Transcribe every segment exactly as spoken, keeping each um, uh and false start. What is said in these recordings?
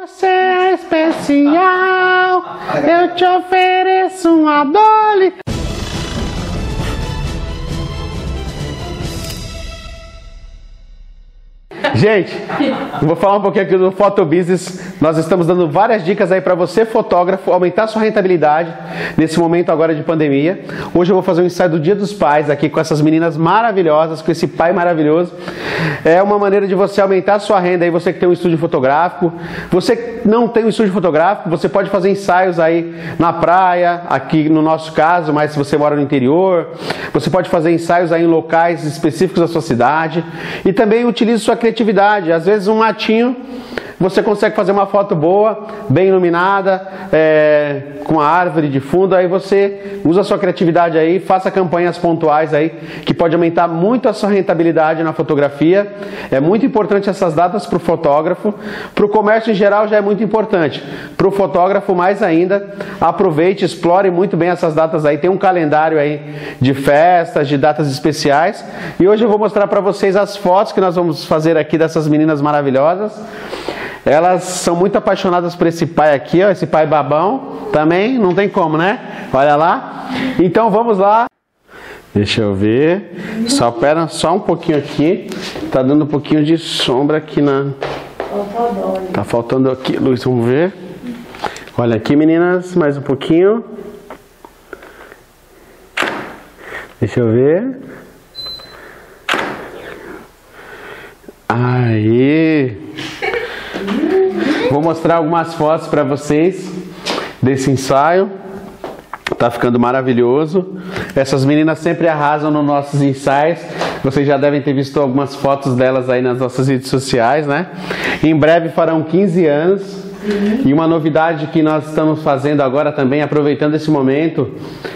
Você é especial, eu te ofereço uma Dolly. Gente, vou falar um pouquinho aqui do Photobusiness. Nós estamos dando várias dicas aí para você, fotógrafo, aumentar sua rentabilidade nesse momento agora de pandemia. Hoje eu vou fazer um ensaio do Dia dos Pais aqui com essas meninas maravilhosas, com esse pai maravilhoso. É uma maneira de você aumentar sua renda aí, você que tem um estúdio fotográfico. Você que não tem um estúdio fotográfico, você pode fazer ensaios aí na praia, aqui no nosso caso, mas se você mora no interior, você pode fazer ensaios aí em locais específicos da sua cidade. E também utilize sua criatividade. Às vezes um matinho, você consegue fazer uma foto boa, bem iluminada, é, com a árvore de fundo. Aí você usa a sua criatividade aí, faça campanhas pontuais aí, que pode aumentar muito a sua rentabilidade na fotografia. É muito importante essas datas para o fotógrafo. Para o comércio em geral já é muito importante. Para o fotógrafo mais ainda. Aproveite, explore muito bem essas datas aí. Tem um calendário aí de festas, de datas especiais. E hoje eu vou mostrar para vocês as fotos que nós vamos fazer aqui dessas meninas maravilhosas. Elas são muito apaixonadas por esse pai aqui, ó, esse pai babão. Também não tem como, né? Olha lá. Então vamos lá. Deixa eu ver. Só pera só um pouquinho aqui. Tá dando um pouquinho de sombra aqui na... Tá faltando aqui, luz, vamos ver. Olha aqui, meninas, mais um pouquinho. Deixa eu ver. Aí. Vou mostrar algumas fotos para vocês desse ensaio. Tá ficando maravilhoso. Essas meninas sempre arrasam nos nossos ensaios. Vocês já devem ter visto algumas fotos delas aí nas nossas redes sociais, né? Em breve farão quinze anos. Uhum. E uma novidade que nós estamos fazendo agora também, aproveitando esse momento,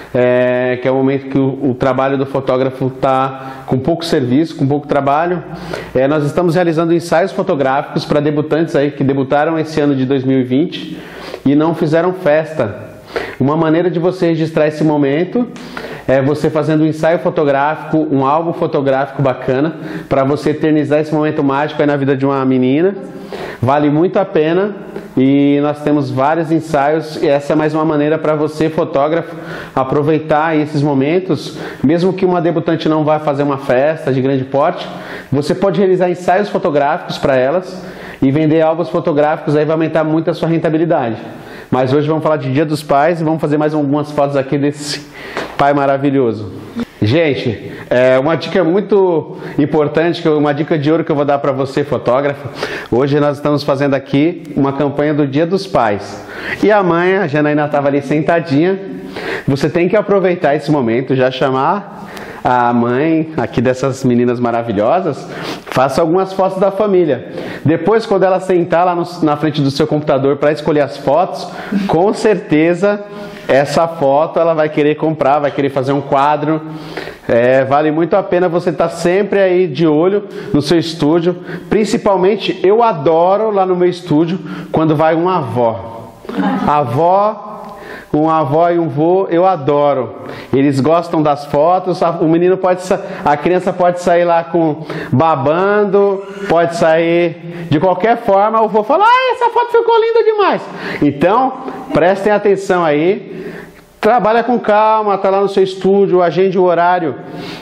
é, que é o momento que o, o trabalho do fotógrafo está com pouco serviço, com pouco trabalho, é, nós estamos realizando ensaios fotográficos para debutantes aí que debutaram esse ano de dois mil e vinte e não fizeram festa. Uma maneira de você registrar esse momento é você fazendo um ensaio fotográfico, um álbum fotográfico bacana, para você eternizar esse momento mágico aí na vida de uma menina. Vale muito a pena e nós temos vários ensaios e essa é mais uma maneira para você, fotógrafo, aproveitar esses momentos. Mesmo que uma debutante não vá fazer uma festa de grande porte, você pode realizar ensaios fotográficos para elas e vender álbuns fotográficos, aí vai aumentar muito a sua rentabilidade. Mas hoje vamos falar de Dia dos Pais e vamos fazer mais algumas fotos aqui desse pai maravilhoso. Gente, é uma dica muito importante, uma dica de ouro que eu vou dar para você, fotógrafo. Hoje nós estamos fazendo aqui uma campanha do Dia dos Pais. E a mãe, a Janaína, estava ali sentadinha. Você tem que aproveitar esse momento, já chamar a mãe aqui dessas meninas maravilhosas, faça algumas fotos da família. Depois, quando ela sentar lá no, na frente do seu computador para escolher as fotos, com certeza essa foto ela vai querer comprar, vai querer fazer um quadro. É, vale muito a pena você estar sempre aí de olho no seu estúdio. Principalmente, eu adoro lá no meu estúdio quando vai uma avó. A avó... uma avó e um vô, eu adoro. Eles gostam das fotos. O menino pode, a criança pode sair lá com babando, pode sair de qualquer forma. O vô fala: ah, essa foto ficou linda demais. Então, prestem atenção aí. Trabalha com calma, tá lá no seu estúdio, agende o horário,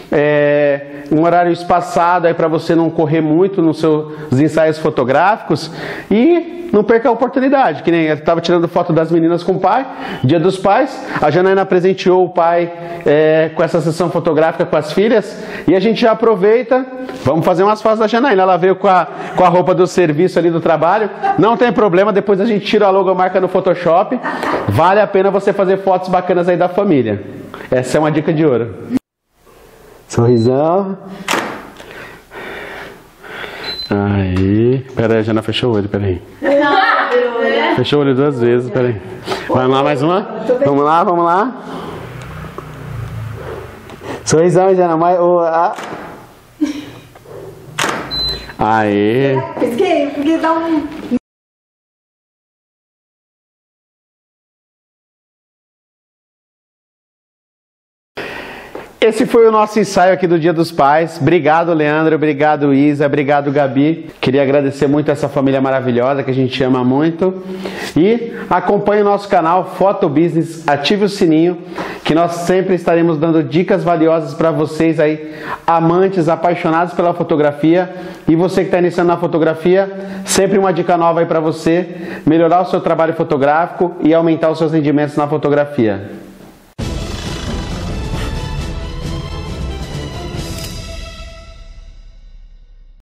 é, um horário espaçado aí para você não correr muito nos seus ensaios fotográficos e não perca a oportunidade. Que nem eu estava tirando foto das meninas com o pai, Dia dos Pais, a Janaína presenteou o pai é, com essa sessão fotográfica com as filhas e a gente já aproveita, vamos fazer umas fotos da Janaína. Ela veio com a, com a roupa do serviço ali do trabalho, não tem problema, depois a gente tira a logomarca no Photoshop. Vale a pena você fazer fotos bacanas aí da família. Essa é uma dica de ouro. Sorrisão. Aí. Pera aí, a Jana fechou o olho, pera aí. Fechou o olho duas vezes, pera aí. Vamos lá, mais uma? Vamos lá, vamos lá. Sorrisão, Jana. Mais, oh, ah. Aí. Pisquei, porque dá um... Esse foi o nosso ensaio aqui do Dia dos Pais. Obrigado, Leandro. Obrigado, Isa. Obrigado, Gabi. Queria agradecer muito essa família maravilhosa que a gente ama muito. E acompanhe o nosso canal Photo Business, ative o sininho, que nós sempre estaremos dando dicas valiosas para vocês aí, amantes, apaixonados pela fotografia. E você que está iniciando na fotografia, sempre uma dica nova aí para você melhorar o seu trabalho fotográfico e aumentar os seus rendimentos na fotografia.